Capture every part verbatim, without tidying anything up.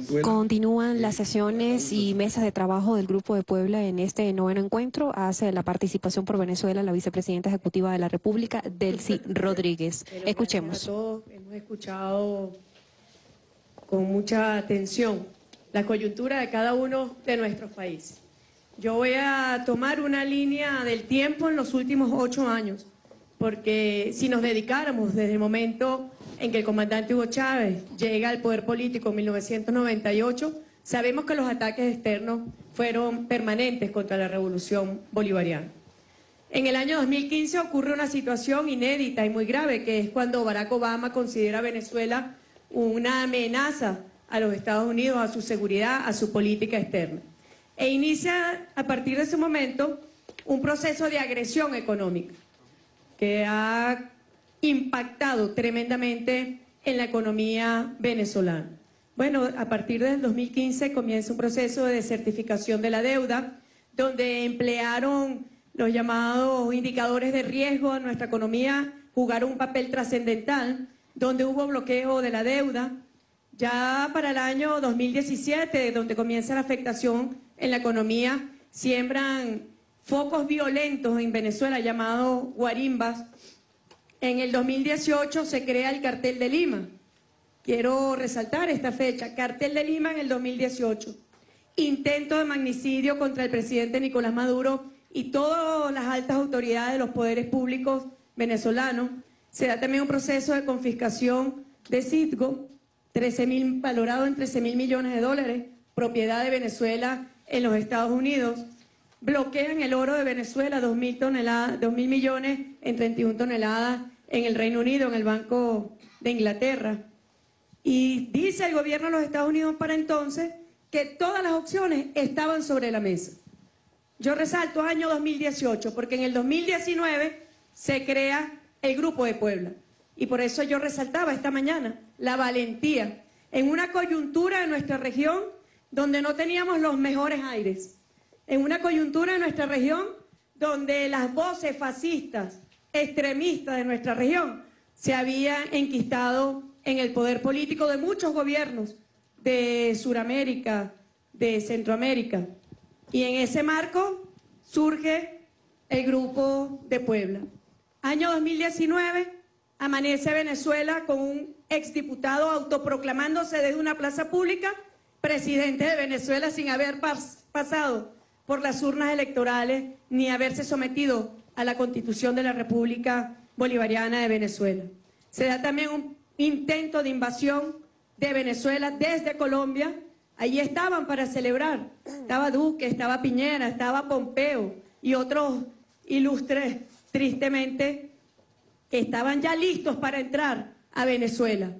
Venezuela. Continúan las sesiones y mesas de trabajo del Grupo de Puebla en este noveno encuentro. Hace la participación por Venezuela la vicepresidenta ejecutiva de la República, Delcy Rodríguez. Pero Escuchemos. A todos hemos escuchado con mucha atención la coyuntura de cada uno de nuestros países. Yo voy a tomar una línea del tiempo en los últimos ocho años, porque si nos dedicáramos desde el momento en que el comandante Hugo Chávez llega al poder político en mil novecientos noventa y ocho, sabemos que los ataques externos fueron permanentes contra la revolución bolivariana. En el año dos mil quince ocurre una situación inédita y muy grave, que es cuando Barack Obama considera a Venezuela una amenaza a los Estados Unidos, a su seguridad, a su política externa. E inicia a partir de ese momento un proceso de agresión económica que ha impactado tremendamente en la economía venezolana. Bueno, a partir del dos mil quince comienza un proceso de desertificación de la deuda, donde emplearon los llamados indicadores de riesgo en nuestra economía, jugaron un papel trascendental, donde hubo bloqueo de la deuda. Ya para el año dos mil diecisiete, donde comienza la afectación en la economía, siembran focos violentos en Venezuela llamados guarimbas. En el dos mil dieciocho se crea el Cartel de Lima. Quiero resaltar esta fecha, Cartel de Lima en el dos mil dieciocho. Intento de magnicidio contra el presidente Nicolás Maduro y todas las altas autoridades de los poderes públicos venezolanos. Se da también un proceso de confiscación de Citgo, trece mil, valorado en trece mil millones de dólares, propiedad de Venezuela en los Estados Unidos. Bloquean el oro de Venezuela, dos mil toneladas, dos mil millones en treinta y una toneladas en el Reino Unido, en el Banco de Inglaterra. Y dice el gobierno de los Estados Unidos para entonces que todas las opciones estaban sobre la mesa. Yo resalto año dos mil dieciocho, porque en el dos mil diecinueve se crea el Grupo de Puebla. Y por eso yo resaltaba esta mañana la valentía en una coyuntura de nuestra región donde no teníamos los mejores aires, en una coyuntura de nuestra región donde las voces fascistas, extremistas de nuestra región se habían enquistado en el poder político de muchos gobiernos de Sudamérica, de Centroamérica. Y en ese marco surge el Grupo de Puebla. Año dos mil diecinueve, amanece Venezuela con un exdiputado autoproclamándose desde una plaza pública presidente de Venezuela sin haber pas pasado por las urnas electorales ni haberse sometido a la Constitución de la República Bolivariana de Venezuela. Se da también un intento de invasión de Venezuela desde Colombia. Allí estaban para celebrar, estaba Duque, estaba Piñera, estaba Pompeo y otros ilustres, tristemente, que estaban ya listos para entrar a Venezuela,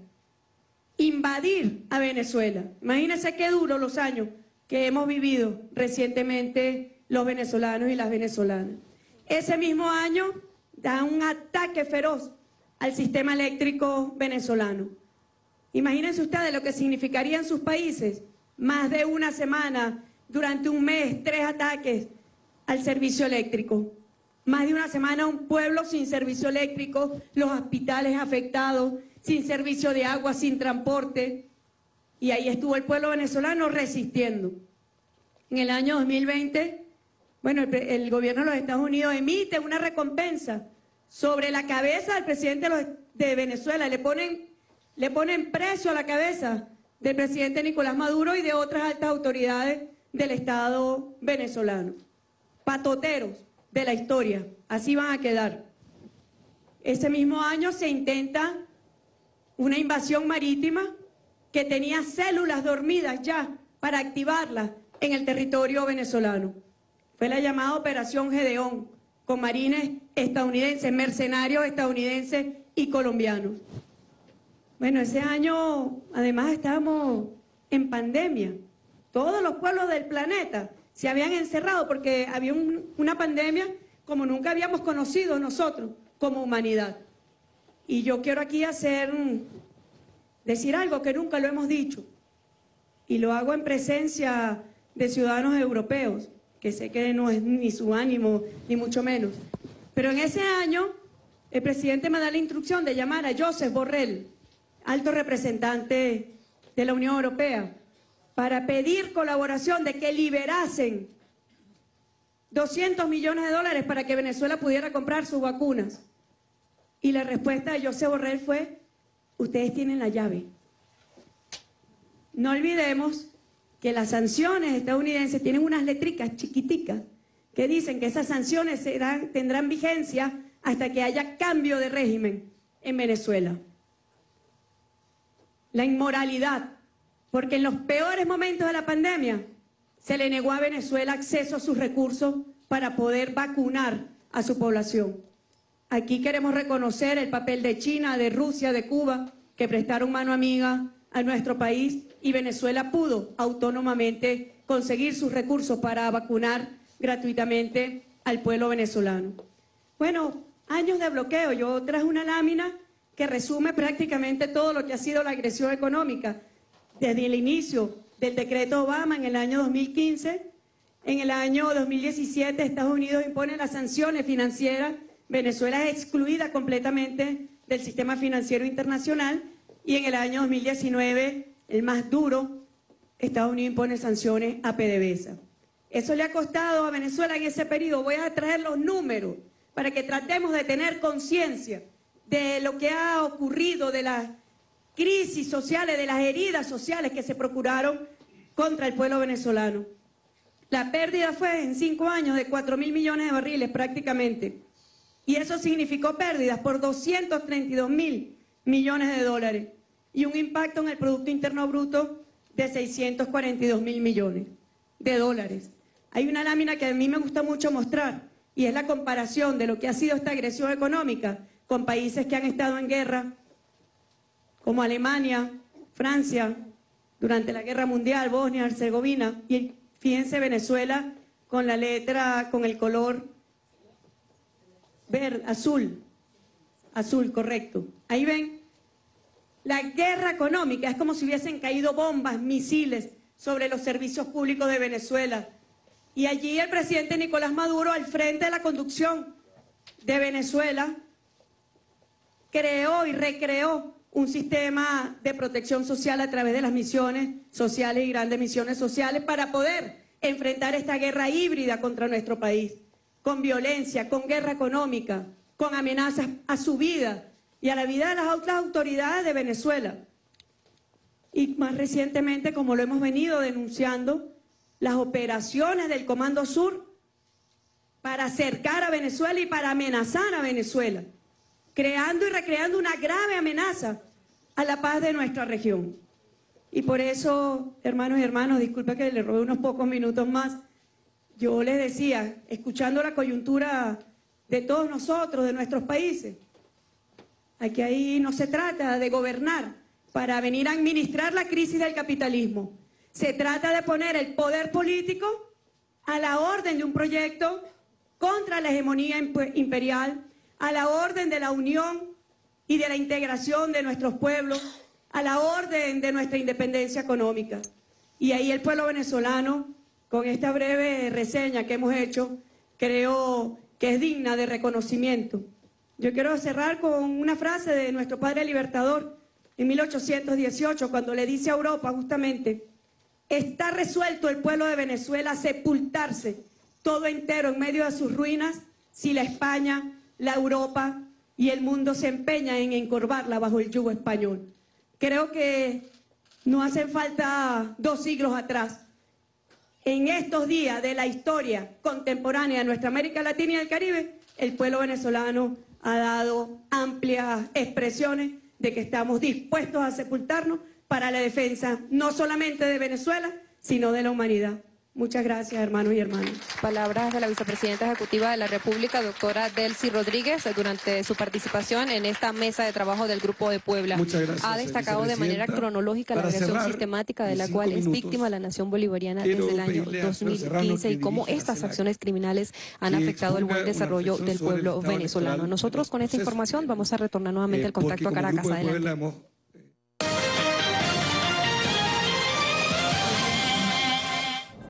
invadir a Venezuela. Imagínense qué duro los años que hemos vivido recientemente los venezolanos y las venezolanas. Ese mismo año da un ataque feroz al sistema eléctrico venezolano. Imagínense ustedes lo que significaría en sus países más de una semana, durante un mes, tres ataques al servicio eléctrico. Más de una semana un pueblo sin servicio eléctrico, los hospitales afectados, sin servicio de agua, sin transporte. Y ahí estuvo el pueblo venezolano resistiendo. En el año dos mil veinte, bueno, el, el gobierno de los Estados Unidos emite una recompensa sobre la cabeza del presidente de, los, de Venezuela. Le ponen, le ponen precio a la cabeza del presidente Nicolás Maduro y de otras altas autoridades del Estado venezolano. Patoteros de la historia, así van a quedar. Ese mismo año se intenta una invasión marítima que tenía células dormidas ya para activarlas en el territorio venezolano. Fue la llamada Operación Gedeón, con marines estadounidenses, mercenarios estadounidenses y colombianos. Bueno, ese año además estábamos en pandemia. Todos los pueblos del planeta se habían encerrado porque había un, una pandemia como nunca habíamos conocido nosotros como humanidad. Y yo quiero aquí hacer, decir algo que nunca lo hemos dicho, y lo hago en presencia de ciudadanos europeos, que sé que no es ni su ánimo, ni mucho menos. Pero en ese año, el presidente me da la instrucción de llamar a Josep Borrell, alto representante de la Unión Europea, para pedir colaboración de que liberasen doscientos millones de dólares para que Venezuela pudiera comprar sus vacunas. Y la respuesta de José Borrell fue: ustedes tienen la llave. No olvidemos que las sanciones estadounidenses tienen unas letricas chiquiticas que dicen que esas sanciones serán, tendrán vigencia hasta que haya cambio de régimen en Venezuela. La inmoralidad, porque en los peores momentos de la pandemia se le negó a Venezuela acceso a sus recursos para poder vacunar a su población. Aquí queremos reconocer el papel de China, de Rusia, de Cuba, que prestaron mano amiga a nuestro país, y Venezuela pudo autónomamente conseguir sus recursos para vacunar gratuitamente al pueblo venezolano. Bueno, años de bloqueo. Yo traje una lámina que resume prácticamente todo lo que ha sido la agresión económica desde el inicio del decreto Obama en el año dos mil quince. En el año dos mil diecisiete Estados Unidos impone las sanciones financieras. Venezuela es excluida completamente del sistema financiero internacional, y en el año dos mil diecinueve, el más duro, Estados Unidos impone sanciones a PDVSA. Eso le ha costado a Venezuela en ese periodo. Voy a traer los números para que tratemos de tener conciencia de lo que ha ocurrido, de las crisis sociales, de las heridas sociales que se procuraron contra el pueblo venezolano. La pérdida fue en cinco años de cuatro mil millones de barriles prácticamente. Y eso significó pérdidas por doscientos treinta y dos mil millones de dólares y un impacto en el Producto Interno Bruto de seiscientos cuarenta y dos mil millones de dólares. Hay una lámina que a mí me gusta mucho mostrar, y es la comparación de lo que ha sido esta agresión económica con países que han estado en guerra, como Alemania, Francia, durante la Guerra Mundial, Bosnia, Herzegovina, y fíjense Venezuela con la letra, con el color verde, azul, azul, correcto. Ahí ven, la guerra económica es como si hubiesen caído bombas, misiles sobre los servicios públicos de Venezuela. Y allí el presidente Nicolás Maduro, al frente de la conducción de Venezuela, creó y recreó un sistema de protección social a través de las misiones sociales y grandes misiones sociales para poder enfrentar esta guerra híbrida contra nuestro país, con violencia, con guerra económica, con amenazas a su vida y a la vida de las otras autoridades de Venezuela. Y más recientemente, como lo hemos venido denunciando, las operaciones del Comando Sur para acercar a Venezuela y para amenazar a Venezuela, creando y recreando una grave amenaza a la paz de nuestra región. Y por eso, hermanos y hermanas, disculpe que les robe unos pocos minutos más, yo les decía, escuchando la coyuntura de todos nosotros, de nuestros países, aquí ahí no se trata de gobernar para venir a administrar la crisis del capitalismo. Se trata de poner el poder político a la orden de un proyecto contra la hegemonía imperial, a la orden de la unión y de la integración de nuestros pueblos, a la orden de nuestra independencia económica. Y ahí el pueblo venezolano, con esta breve reseña que hemos hecho, creo que es digna de reconocimiento. Yo quiero cerrar con una frase de nuestro padre libertador en mil ochocientos dieciocho, cuando le dice a Europa justamente: está resuelto el pueblo de Venezuela a sepultarse todo entero en medio de sus ruinas si la España, la Europa y el mundo se empeñan en encorvarla bajo el yugo español. Creo que no hacen falta dos siglos atrás. En estos días de la historia contemporánea de nuestra América Latina y el Caribe, el pueblo venezolano ha dado amplias expresiones de que estamos dispuestos a sepultarnos para la defensa no solamente de Venezuela, sino de la humanidad. Muchas gracias, hermanos y hermanas. Palabras de la vicepresidenta ejecutiva de la República, doctora Delcy Rodríguez, durante su participación en esta mesa de trabajo del Grupo de Puebla. Muchas gracias, ha destacado de manera cronológica la agresión sistemática de la cual es víctima la nación bolivariana desde el año dos mil quince y cómo estas acciones criminales han afectado el buen desarrollo del pueblo venezolano. Nosotros con esta información vamos a retornar nuevamente el contacto a Caracas. Adelante.